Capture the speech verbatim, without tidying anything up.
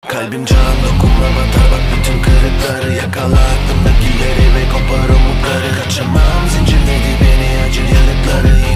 Kalbim can dokunma batar bak bütün kırıkları. Yakala aklımdakileri ve kopar umutları. Kaçamam zincirledi beni acı yarıkları.